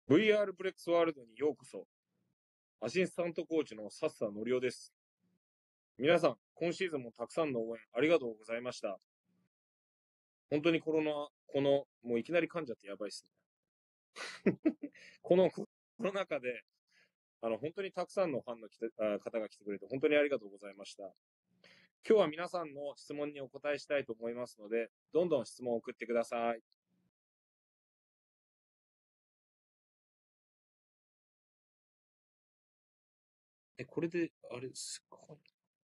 VR ブレックスワールドにようこそ。アシスタントコーチの笹則夫です。皆さん、今シーズンもたくさんの応援ありがとうございました。本当にもういきなり噛んじゃってやばいっすね。このコロナ禍で、本当にたくさんのファンの方が来てくれて本当にありがとうございました。今日は皆さんの質問にお答えしたいと思いますので、どんどん質問を送ってください。これで、すごい。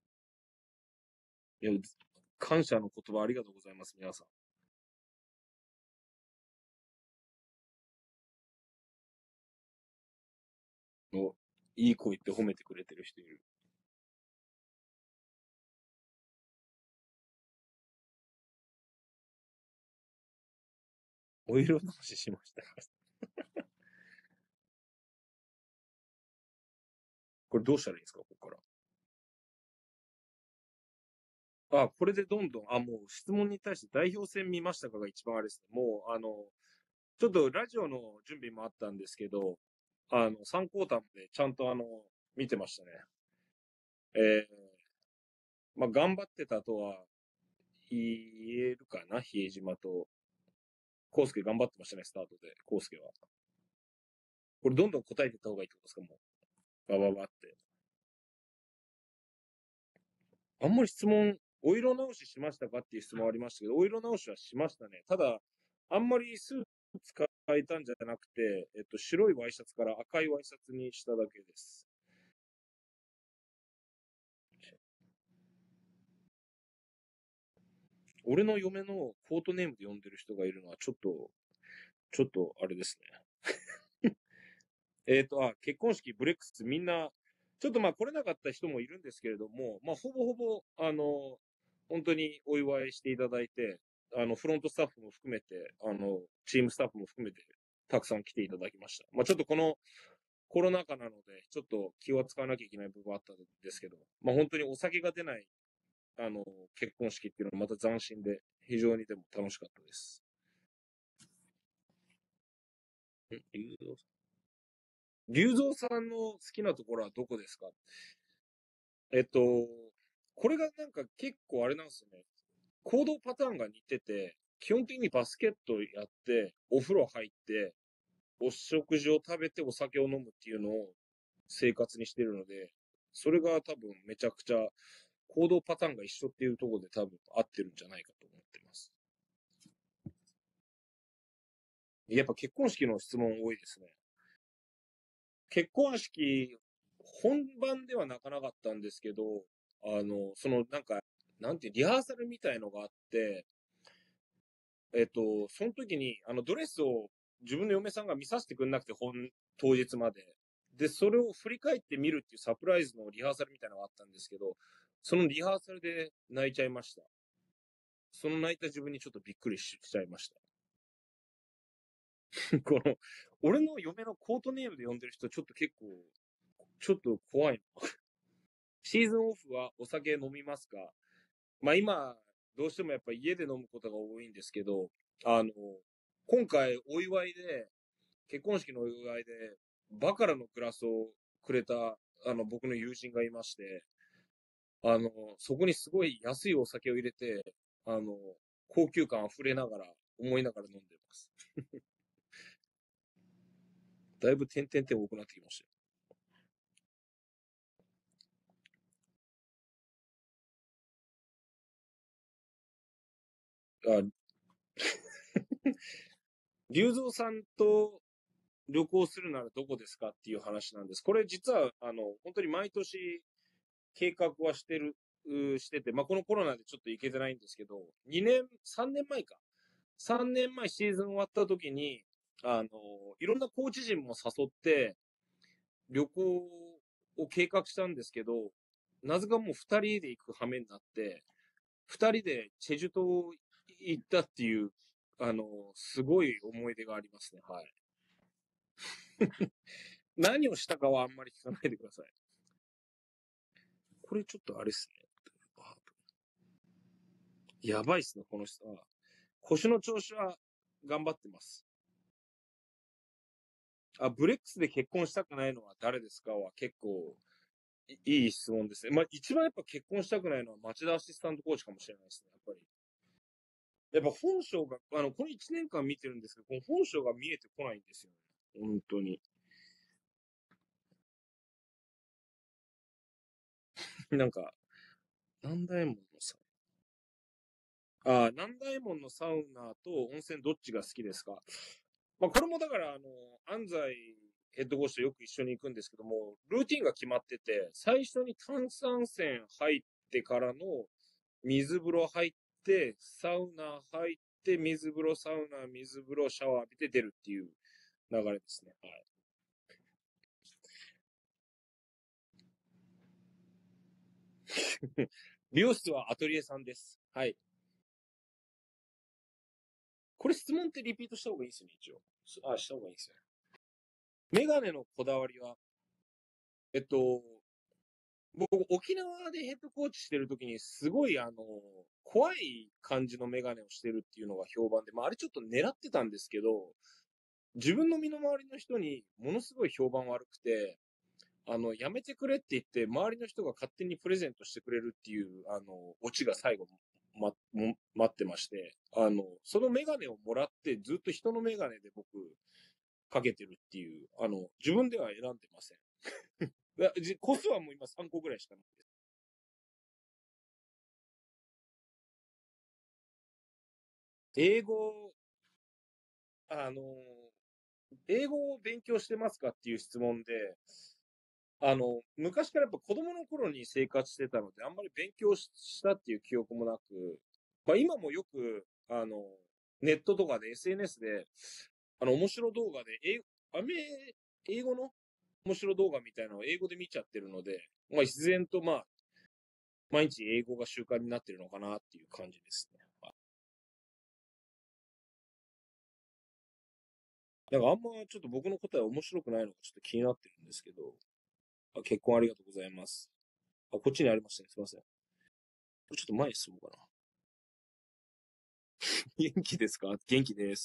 いや、感謝の言葉ありがとうございます、皆さん。いい声って褒めてくれてる人いる。お色直ししました。これどうしたらいいんですか、ここから。これでどんどん、もう質問に対して代表戦見ましたかが一番あれですね。もう、ちょっとラジオの準備もあったんですけど、3クォーターまでちゃんと見てましたね。えまあ、頑張ってたとは言えるかな、比江島と。コウスケ頑張ってましたね、スタートで、コウスケは。これどんどん答えていった方がいいってことですか、もう。バババって。あんまり質問、お色直ししましたかっていう質問ありましたけど、お色直しはしましたね。ただ、あんまりスーツ変えたんじゃなくて、白いワイシャツから赤いワイシャツにしただけです。俺の嫁のコートネームで呼んでる人がいるのはちょっとあれですね。結婚式ブレックスみんな、ちょっとまあ来れなかった人もいるんですけれども、まあほぼほぼ、本当にお祝いしていただいて、フロントスタッフも含めて、チームスタッフも含めて、たくさん来ていただきました。まあちょっとこのコロナ禍なので、ちょっと気を使わなきゃいけない部分はあったんですけど、まあ本当にお酒が出ない、結婚式っていうのはまた斬新で、非常にでも楽しかったです。龍造さんの好きなところはどこですか？えっと、これがなんか結構あれなんですよね。行動パターンが似てて、基本的にバスケットやって、お風呂入って、お食事を食べてお酒を飲むっていうのを生活にしてるので、それが多分めちゃくちゃ行動パターンが一緒っていうところで多分合ってるんじゃないかと思ってます。やっぱ結婚式の質問多いですね。結婚式、本番では泣かなかったんですけど、なんか、なんて、リハーサルみたいのがあって、その時に、ドレスを自分の嫁さんが見させてくれなくて、当日まで。で、それを振り返ってみるっていうサプライズのリハーサルみたいなのがあったんですけど、そのリハーサルで泣いちゃいました。その泣いた自分にちょっとびっくりしちゃいました。この、俺の嫁のコートネームで呼んでる人、ちょっと怖いな。シーズンオフはお酒飲みますか？まあ今、どうしてもやっぱ家で飲むことが多いんですけど、あの、今回お祝いで、結婚式のお祝いで、バカラのグラスをくれた、僕の友人がいまして、そこにすごい安いお酒を入れて、あの、高級感溢れながら、思いながら飲んでます。だいぶ点々点多くなってきましたよ。龍造さんと旅行するならどこですかっていう話なんです。これ実は、本当に毎年計画はしてて、まあ、このコロナでちょっと行けてないんですけど、3年前か。3年前シーズン終わった時に、いろんなコーチ陣も誘って旅行を計画したんですけど、なぜかもう二人で行く羽目になって、二人でチェジュ島行ったっていう、すごい思い出がありますね。はい。何をしたかはあんまり聞かないでください。これちょっとあれっすね。やばいっすね、この人は。腰の調子は頑張ってます。 ブレックスで結婚したくないのは誰ですかは結構いい質問ですね。まあ、一番やっぱ結婚したくないのは町田アシスタントコーチかもしれないですね、やっぱり。やっぱ本性が、この1年間見てるんですけど、この本性が見えてこないんですよね。本当に。なんか、南大門のサ南大門のサウナと温泉どっちが好きですか？まあ、これもだから、安西ヘッドコーチとよく一緒に行くんですけども、ルーティンが決まってて、最初に炭酸泉入ってからの水風呂入って、サウナ入って、水風呂、サウナ、水風呂、シャワー浴びて出るっていう流れですね。はい。美容室はアトリエさんです。はい。これ質問ってリピートした方がいいですよね、一応。した方がいいですよね。メガネのこだわりは、えっと、僕、沖縄でヘッドコーチしてるときに、すごい、怖い感じのメガネをしてるっていうのが評判で、まあ、あれちょっと狙ってたんですけど、自分の身の回りの人にものすごい評判悪くて、やめてくれって言って、周りの人が勝手にプレゼントしてくれるっていう、オチが最後、待ってまして、そのメガネをもらって、ずっと人のメガネで僕、かけてるっていう、自分では選んでません。個数はもう今3個ぐらいしかないです。英語、あの、英語を勉強してますかっていう質問で、昔からやっぱ子供の頃に生活してたので、あんまり勉強したっていう記憶もなく、まあ今もよく、ネットとかで SNS で、面白動画で、英語の面白動画みたいなのを英語で見ちゃってるので、まあ自然とまあ、毎日英語が習慣になってるのかなっていう感じですね。なんかあんまちょっと僕の答え面白くないのがちょっと気になってるんですけど、結婚ありがとうございます。こっちにありましたね。すいません。ちょっと前に進もうかな。元気ですか？元気です。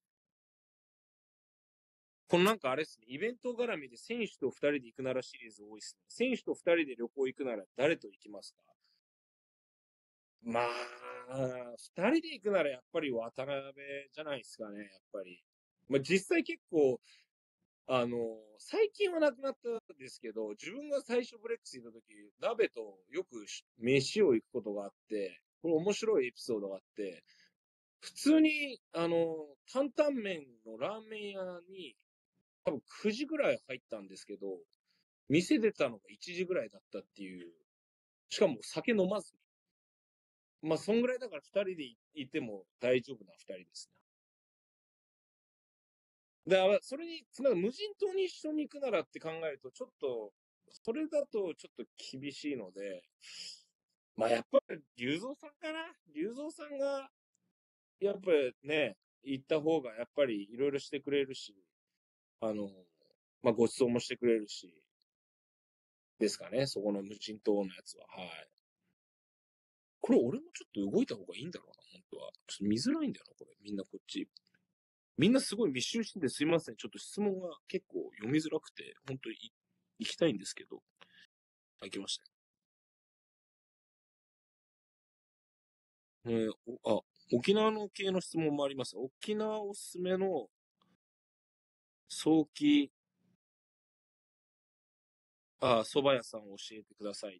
このなんかあれですね、イベント絡みで選手と二人で行くならシリーズ多いですね。選手と二人で旅行行くなら誰と行きますか？まあ、二人で行くならやっぱり渡辺じゃないですかね、やっぱり。まあ実際結構、最近はなくなったんですけど、自分が最初ブレックス行った時、鍋とよく飯を行くことがあって、これ面白いエピソードがあって、普通に、担々麺のラーメン屋に、多分9時ぐらい入ったんですけど、店出たのが1時ぐらいだったっていう、しかも酒飲まずに。まあ、そんぐらいだから2人でいても大丈夫な2人ですね。だから、それに、なんか無人島に一緒に行くならって考えると、ちょっと、それだとちょっと厳しいので、まあ、やっぱり、龍造さんかな。龍造さんが、やっぱりね、行った方がやっぱりいろいろしてくれるし、あの、まあ、ご馳走もしてくれるし、ですかね、そこの無人島のやつは。はい。これ俺もちょっと動いた方がいいんだろうな、本当は。ちょっと見づらいんだよな、これ。みんなこっち。みんなすごい密集しててすいません。ちょっと質問が結構読みづらくて、本当に行きたいんですけど。行きましたね。沖縄の系の質問もあります。沖縄おすすめの早期、蕎麦屋さんを教えてください。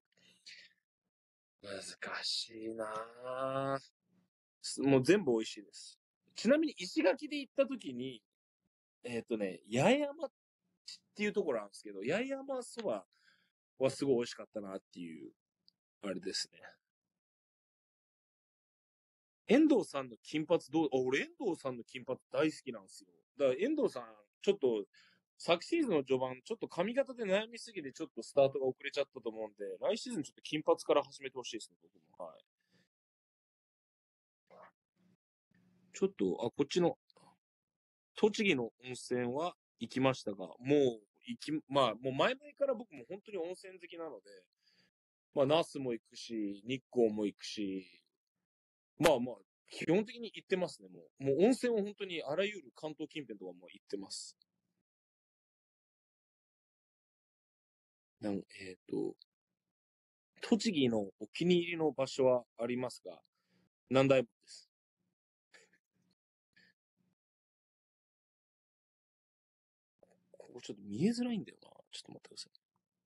難しいなぁ。もう全部美味しいです。ちなみに石垣で行った時に、八重山っていうところなんですけど、八重山そばはすごい美味しかったなっていう、あれですね。遠藤さんの金髪俺遠藤さんの金髪大好きなんですよ。だから遠藤さん、ちょっと、昨シーズンの序盤、ちょっと髪型で悩みすぎて、ちょっとスタートが遅れちゃったと思うんで、来シーズンちょっと金髪から始めてほしいですね、僕も。はい。ちょっと、こっちの、栃木の温泉は行きましたが、もう、まあ、もう前々から僕も本当に温泉好きなので、まあ、那須も行くし、日光も行くし、まあまあ、基本的に行ってますね、もう。もう温泉は本当にあらゆる関東近辺とかも行ってます。 栃木のお気に入りの場所はありますか？何台もです。ここちょっと見えづらいんだよな。ちょっと待ってくださ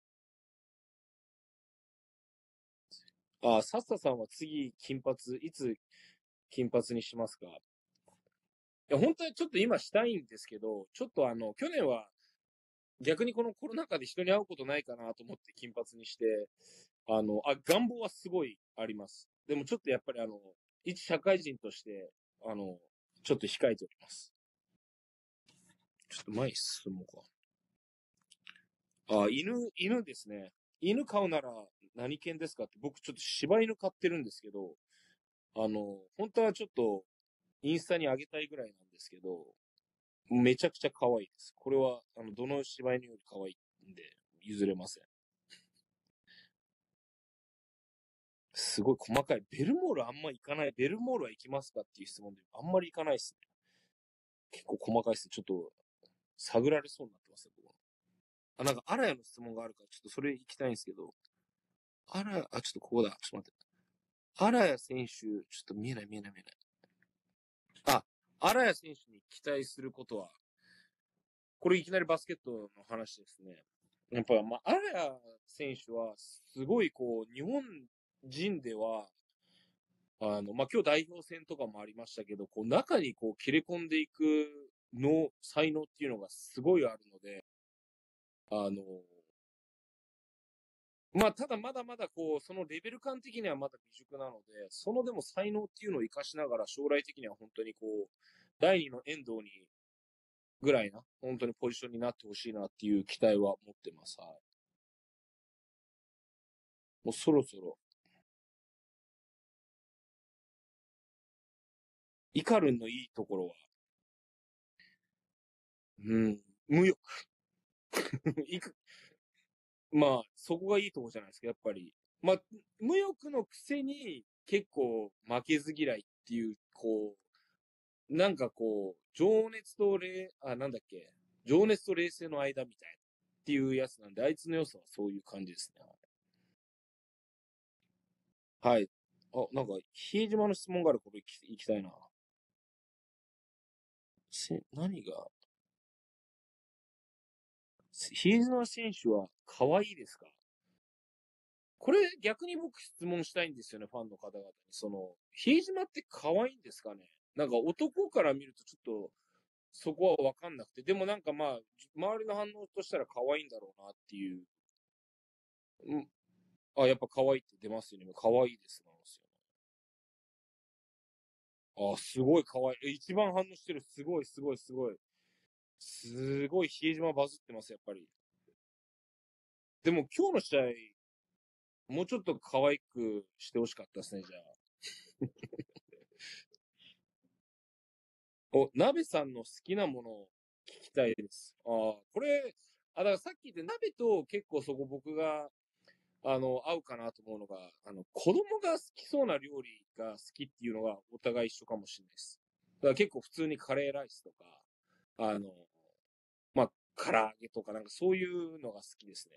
い。あ、サッサさんは次、金髪、いつ金髪にしますか？いや、本当はちょっと今したいんですけど、ちょっと去年は逆にこのコロナ禍で人に会うことないかなと思って金髪にして、願望はすごいあります。でもちょっとやっぱり一社会人として、あの、ちょっと控えております。ちょっと前に進もうか。あ、犬ですね。犬飼うなら何犬ですかって、僕ちょっと柴犬飼ってるんですけど、本当はちょっとインスタに上げたいぐらいなんですけど、めちゃくちゃ可愛いです。これは、どの柴犬より可愛いんで、譲れません。すごい細かい。ベルモールあんま行かない。ベルモールは行きますかっていう質問で、あんまり行かないっすね。結構細かいっす。ちょっと、探られそうになってますね、僕は。あ、なんか、アラヤの質問があるから、ちょっとそれ行きたいんですけど、ちょっとここだ。ちょっと待って。アラヤ選手、ちょっと見えない見えない見えない。あ、アラヤ選手に期待することは、これいきなりバスケットの話ですね。やっぱ、アラヤ選手は、すごいこう、日本人では、今日代表戦とかもありましたけど、こう、中にこう、切れ込んでいく才能っていうのがすごいあるので、あの、ただまだまだこう、そのレベル感的にはまだ未熟なので、そのでも才能っていうのを活かしながら、将来的には本当にこう、第二の遠藤にぐらいな、本当にポジションになってほしいなっていう期待は持ってます。はい。もうそろそろ、イカルンのいいところは、うん、無欲。いくそこがいいとこじゃないですか、やっぱり。無欲のくせに結構負けず嫌いっていう、こう、なんかこう、なんだっけ、情熱と冷静の間みたいなっていうやつなんで、あいつの良さはそういう感じですね。はい。あ、なんか、比江島の質問がある、これ行きたいな。何が、比江島選手は可愛いですか？これ逆に僕質問したいんですよね、ファンの方々に。比江島って可愛いんですかね？なんか男から見るとちょっと、そこはわかんなくて。でもなんか周りの反応としたら可愛いんだろうなっていう。うん。あ、やっぱ可愛いって出ますよね。可愛いですなんですよ。あ、すごい可愛い。一番反応してる。すごい、すごい、すごい。すごい、比江島バズってます、やっぱり。でも今日の試合、もうちょっと可愛くしてほしかったですね、じゃあ。鍋さんの好きなものを聞きたいです。だからさっき言って鍋と結構そこ僕が、合うかなと思うのが、子供が好きそうな料理が好きっていうのがお互い一緒かもしれないです。だから結構普通にカレーライスとか、あの、唐揚げとかなんかそういうのが好きですね。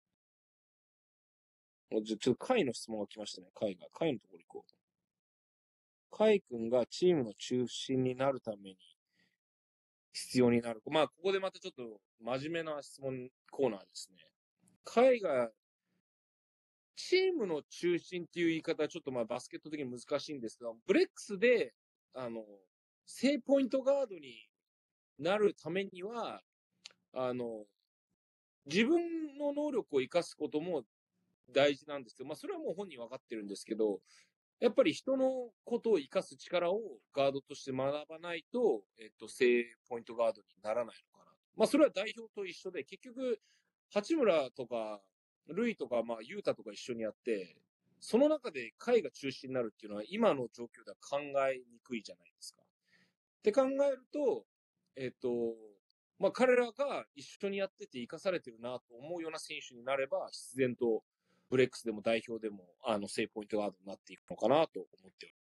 ちょっと貝の質問が来ましたね。貝のところ行こう。貝くんがチームの中心になるために必要になる。ここでまたちょっと真面目な質問コーナーですね。海外、チームの中心っていう言い方はちょっとバスケット的に難しいんですが、ブレックスで、あの、正ポイントガードになるためには、あの、自分の能力を活かすことも大事なんですけど、それはもう本人分かってるんですけど、やっぱり人のことを活かす力をガードとして学ばないと、正ポイントガードにならないのかな。それは代表と一緒で、結局、八村とか、ルイとか、ユータとか一緒にやって、その中で会が中心になるっていうのは、今の状況では考えにくいじゃないですか。って考えると、えっと、彼らが一緒にやってて活かされてるなと思うような選手になれば、必然とブレックスでも代表でも、正ポイントガードになっていくのかなと思っております。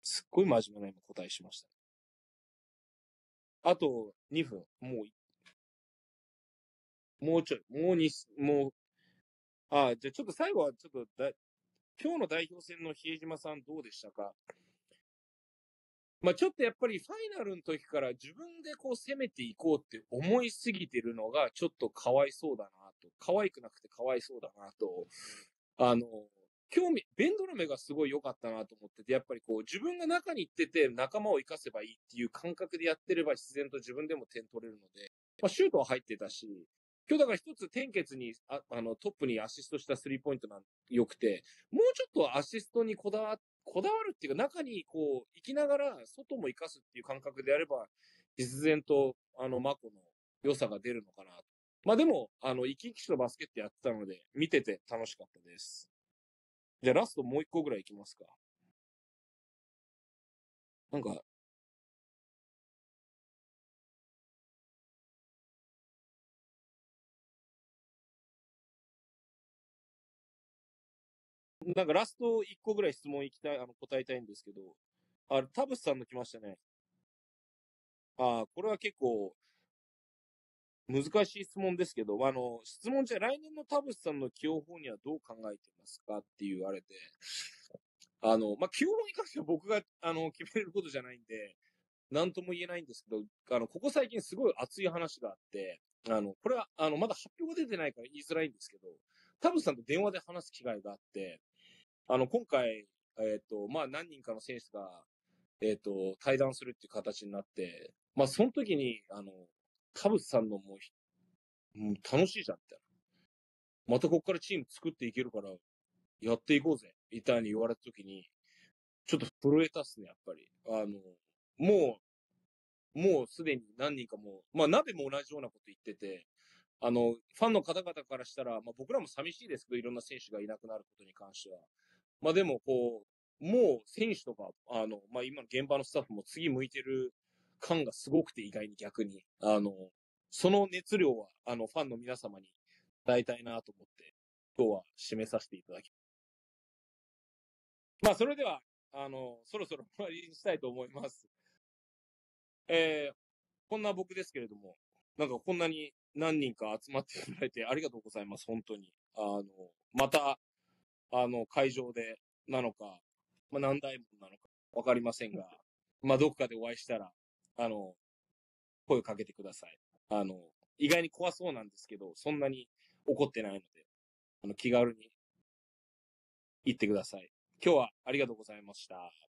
すっごい真面目な今答えしました。あと2分。もうもうちょい、もうに、もう、あ、じゃあちょっと最後はちょっと今日の代表戦の比江島さんどうでしたか？まあちょっとやっぱりファイナルの時から自分でこう攻めていこうって思いすぎてるのがちょっとかわいそうだなと。可愛くなくてかわいそうだなと。あの、ベンドラメがすごい良かったなと思ってて、やっぱりこう自分が中に行ってて仲間を生かせばいいっていう感覚でやってれば自然と自分でも点取れるので、まあシュートは入ってたし、今日だから一つ天傑にトップにアシストしたスリーポイントなん良くて、もうちょっとアシストにこだわるっていうか、中にこう、行きながら、外も生かすっていう感覚でやれば、必然と、マコの良さが出るのかな。まあでも、生き生きとバスケットやってたので、見てて楽しかったです。じゃあラストもう一個ぐらいいきますか。なんか、なんかラスト一個ぐらい質問答えたいんですけど、田淵さんの来ましたね。これは結構難しい質問ですけど、質問じゃ来年の田淵さんの起用法にはどう考えてますかって言われて、起用法に関しては僕が、決めることじゃないんで、なんとも言えないんですけど、ここ最近すごい熱い話があって、これは、まだ発表が出てないから言いづらいんですけど、田淵さんと電話で話す機会があって、今回、何人かの選手が、対談するっていう形になって、まあ、その時に、田淵さんのもう楽しいじゃん、みたいな。またこっからチーム作っていけるから、やっていこうぜ、みたいに言われた時に、ちょっと震えたっすね、やっぱり。ももうすでに何人かもう、まあ、鍋も同じようなこと言ってて、ファンの方々からしたら、まあ、僕らも寂しいですけど、いろんな選手がいなくなることに関しては。まあ、でも、こう、もう選手とか、まあ、今の現場のスタッフも次向いてる感がすごくて、意外に逆に。その熱量は、ファンの皆様に伝えたいなと思って、今日は締めさせていただきます。まあ、それでは、そろそろ終わりにしたいと思います。えー、こんな僕ですけれども、なんかこんなに何人か集まっていただいてありがとうございます、本当に。また、会場でなのか、まあ、何台もなのかわかりませんが、まあ、どこかでお会いしたら、あの、声をかけてください。あの、意外に怖そうなんですけど、そんなに怒ってないので、気軽に言ってください。今日はありがとうございました。